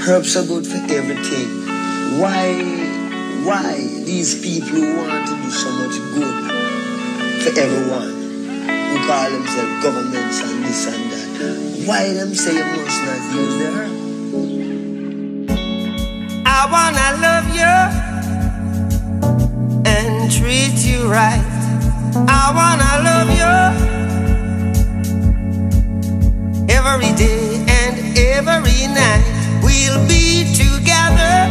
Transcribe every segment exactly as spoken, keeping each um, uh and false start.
Herbs are good for everything. Why, why these people who want to do so much good for everyone, who call themselves governments and this and that, why them say you must not use the herb? I wanna love you and treat you right. I wanna love you every day and every night. We'll be together.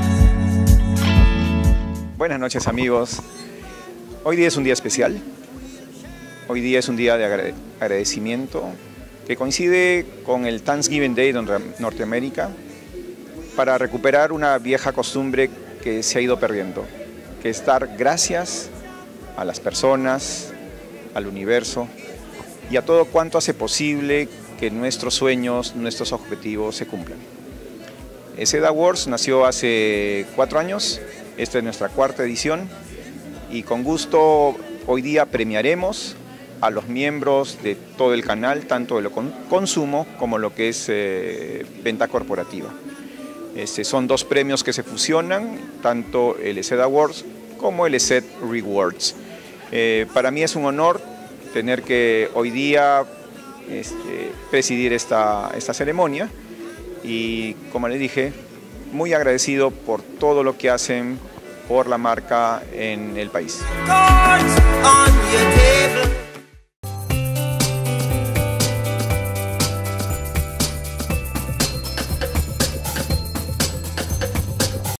Buenas noches, amigos. Hoy día es un día especial. Hoy día es un día de agrade- agradecimiento que coincide con el Thanksgiving Day de Norteamérica para recuperar una vieja costumbre que se ha ido perdiendo, que es dar gracias a las personas, al universo y a todo cuanto hace posible que nuestros sueños, nuestros objetivos se cumplan. ESED Awards nació hace cuatro años, esta es nuestra cuarta edición y con gusto hoy día premiaremos a los miembros de todo el canal, tanto de lo con consumo como lo que es eh, venta corporativa. Este, son dos premios que se fusionan, tanto el ESED Awards como el ESED Rewards. Eh, para mí es un honor tener que hoy día este, presidir esta, esta ceremonia y, como les dije, muy agradecido por todo lo que hacen por la marca en el país.